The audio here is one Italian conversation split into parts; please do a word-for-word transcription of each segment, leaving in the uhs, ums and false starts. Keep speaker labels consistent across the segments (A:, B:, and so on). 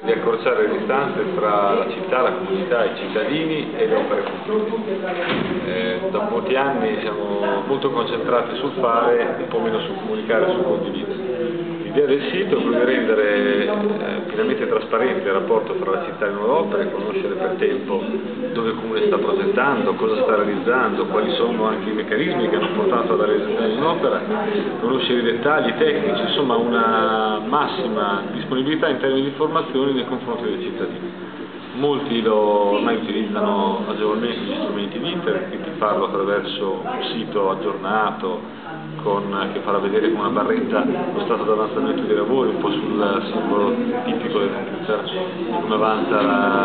A: di accorciare le distanze tra la città, la comunità, i cittadini e le opere pubbliche. Eh, da molti anni siamo molto concentrati sul fare, un po' meno sul comunicare e sul condividere. L'idea del sito è quella di rendere eh, pienamente trasparente il rapporto tra la città e le nuove opere, conoscere per tempo dove il comune sta progettando, cosa sta realizzando, quali sono anche i meccanismi che hanno portato alla realizzazione di un'opera, conoscere i dettagli tecnici, insomma una massima disponibilità in termini di informazioni nei confronti dei cittadini. Molti lo ormai utilizzano agevolmente gli strumenti di internet, quindi farlo attraverso un sito aggiornato con, che farà vedere con una barretta lo stato d'avanzamento dei lavori, un po' sul simbolo tipico del computer come avanza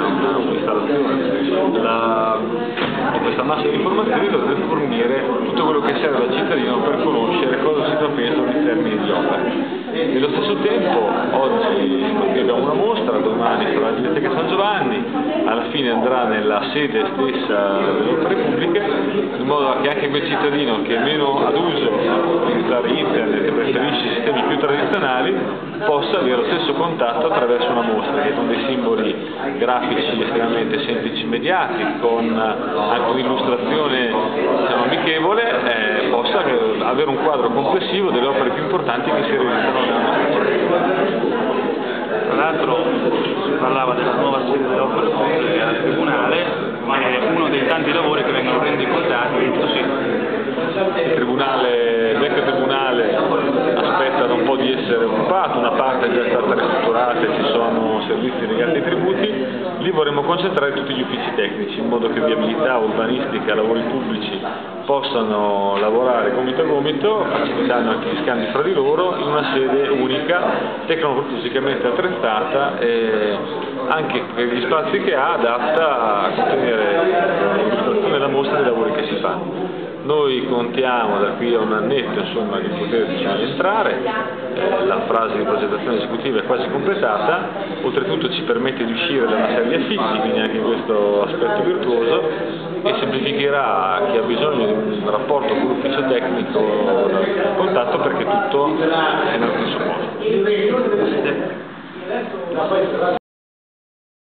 A: un'installazione. La, e questa massa di informazioni dovrebbe fornire tutto quello che serve al cittadino per conoscere cosa si pensa in termini di opere. Nello stesso tempo, oggi abbiamo una mostra, domani sarà la Biblioteca San Giovanni, alla fine andrà nella sede stessa delle opere pubbliche, in modo che anche quel cittadino che è meno ad uso a utilizzare internet e preferisce i sistemi più tradizionali possa avere lo stesso contatto attraverso una mostra che con dei simboli grafici estremamente semplici e immediati, con anche un'illustrazione diciamo, amichevole, eh, possa avere un quadro complessivo delle opere più importanti che si realizzano nella nostra città.
B: Tra l'altro si parlava della nuova sede delle opere pubbliche al Tribunale, è uno dei tanti lavori che vengono rendicontati in questo sito.
A: Il Tribunale, il vecchio Tribunale aspetta da un po' di essere occupato, una parte è già stata ristrutturata e ci sono servizi legati ai tributi, lì vorremmo concentrare tutti gli uffici tecnici in modo che viabilità, urbanistica, lavori pubblici possano lavorare gomito a gomito, facilitando anche gli scambi fra di loro in una sede unica, tecnologicamente attrezzata e anche per gli spazi che ha adatta a contenere l'illustrazione della mostra dei lavori che si fanno. Noi contiamo da qui a un annetto insomma, di poterci entrare, eh, la fase di progettazione esecutiva è quasi completata, oltretutto ci permette di uscire da una serie di affitti, quindi anche questo aspetto virtuoso, e semplificherà chi ha bisogno di un rapporto con l'ufficio tecnico il contatto perché tutto è nello stesso posto.